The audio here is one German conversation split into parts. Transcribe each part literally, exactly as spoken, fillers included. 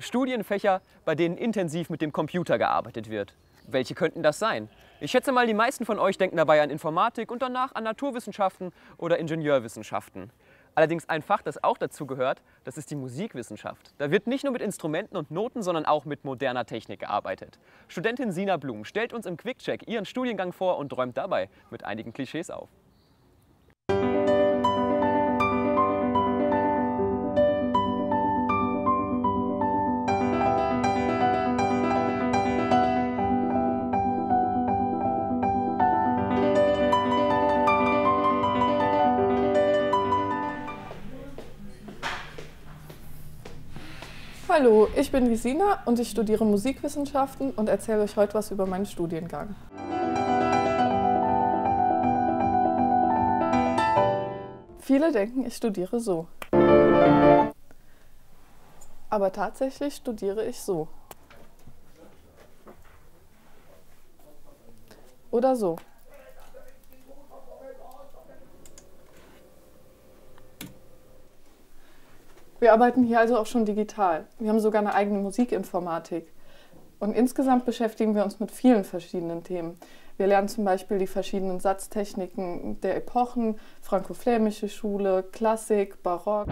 Studienfächer, bei denen intensiv mit dem Computer gearbeitet wird. Welche könnten das sein? Ich schätze mal, die meisten von euch denken dabei an Informatik und danach an Naturwissenschaften oder Ingenieurwissenschaften. Allerdings ein Fach, das auch dazu gehört, das ist die Musikwissenschaft. Da wird nicht nur mit Instrumenten und Noten, sondern auch mit moderner Technik gearbeitet. Studentin Sina Blum stellt uns im Quick-Check ihren Studiengang vor und räumt dabei mit einigen Klischees auf. Hallo, ich bin die Sina und ich studiere Musikwissenschaften und erzähle euch heute was über meinen Studiengang. Viele denken, ich studiere so. Aber tatsächlich studiere ich so. Oder so. Wir arbeiten hier also auch schon digital. Wir haben sogar eine eigene Musikinformatik. Und insgesamt beschäftigen wir uns mit vielen verschiedenen Themen. Wir lernen zum Beispiel die verschiedenen Satztechniken der Epochen, franko-flämische Schule, Klassik, Barock.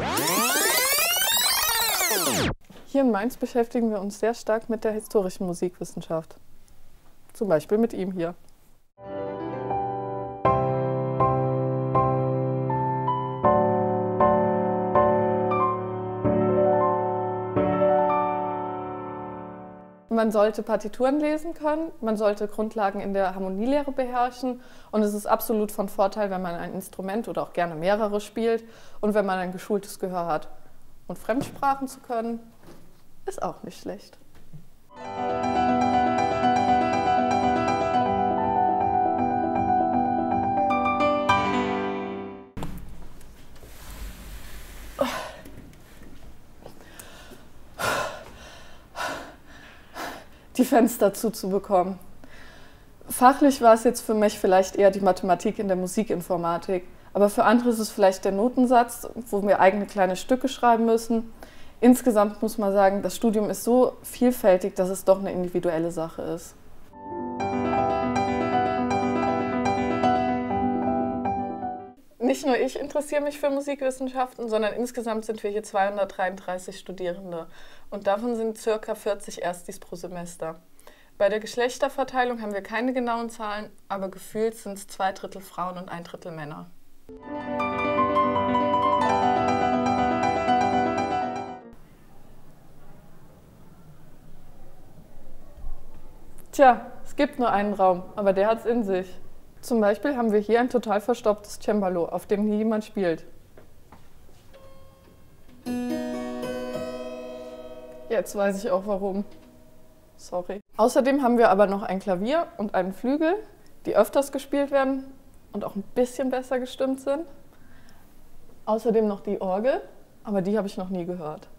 Hier in Mainz beschäftigen wir uns sehr stark mit der historischen Musikwissenschaft. Zum Beispiel mit ihm hier. Man sollte Partituren lesen können, man sollte Grundlagen in der Harmonielehre beherrschen und es ist absolut von Vorteil, wenn man ein Instrument oder auch gerne mehrere spielt und wenn man ein geschultes Gehör hat. Und Fremdsprachen zu können, ist auch nicht schlecht. Die Fenster zuzubekommen. Fachlich war es jetzt für mich vielleicht eher die Mathematik in der Musikinformatik, aber für andere ist es vielleicht der Notensatz, wo wir eigene kleine Stücke schreiben müssen. Insgesamt muss man sagen, das Studium ist so vielfältig, dass es doch eine individuelle Sache ist. Nicht nur ich interessiere mich für Musikwissenschaften, sondern insgesamt sind wir hier zweihundertdreiunddreißig Studierende und davon sind ca. vierzig Erstis pro Semester. Bei der Geschlechterverteilung haben wir keine genauen Zahlen, aber gefühlt sind es zwei Drittel Frauen und ein Drittel Männer. Tja, es gibt nur einen Raum, aber der hat's in sich. Zum Beispiel haben wir hier ein total verstaubtes Cembalo, auf dem nie jemand spielt. Jetzt weiß ich auch warum. Sorry. Außerdem haben wir aber noch ein Klavier und einen Flügel, die öfters gespielt werden und auch ein bisschen besser gestimmt sind. Außerdem noch die Orgel, aber die habe ich noch nie gehört.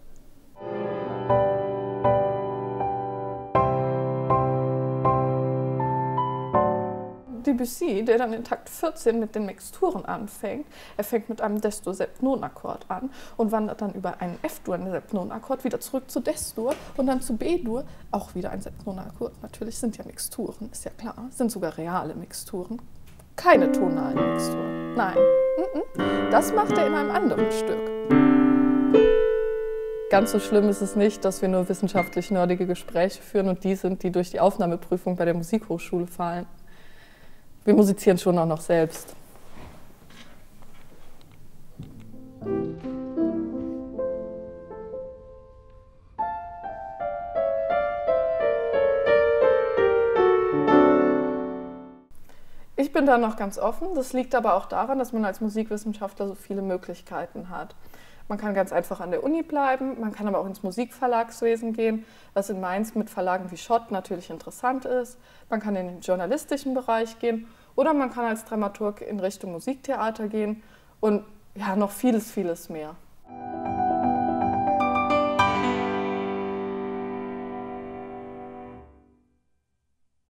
Debussy, der dann in Takt vierzehn mit den Mixturen anfängt. Er fängt mit einem Des-Dur-Septnonakkord an und wandert dann über einen F-Dur-Septnonakkord wieder zurück zu Des-Dur und dann zu B-Dur, auch wieder ein Septnonakkord. Natürlich sind ja Mixturen, ist ja klar, sind sogar reale Mixturen. Keine tonalen Mixturen. Nein, das macht er in einem anderen Stück. Ganz so schlimm ist es nicht, dass wir nur wissenschaftlich nerdige Gespräche führen und die sind, die durch die Aufnahmeprüfung bei der Musikhochschule fallen. Wir musizieren schon auch noch selbst. Ich bin da noch ganz offen. Das liegt aber auch daran, dass man als Musikwissenschaftler so viele Möglichkeiten hat. Man kann ganz einfach an der Uni bleiben, man kann aber auch ins Musikverlagswesen gehen, was in Mainz mit Verlagen wie Schott natürlich interessant ist. Man kann in den journalistischen Bereich gehen oder man kann als Dramaturg in Richtung Musiktheater gehen und ja, noch vieles, vieles mehr.